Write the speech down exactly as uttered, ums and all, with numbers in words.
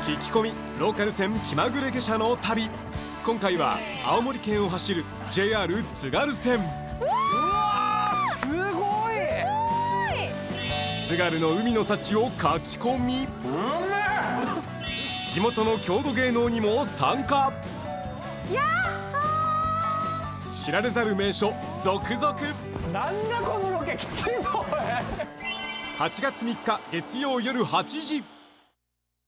聞き込みローカル線気まぐれ下車の旅。今回は青森県を走る ジェイアール 津軽線。 うわー、すごい。 津軽の海の幸を書き込み、地元の郷土芸能にも参加。知られざる名所続々。 なんだこのロケ、きついぞこれ。 はちがつみっか月曜夜はちじ。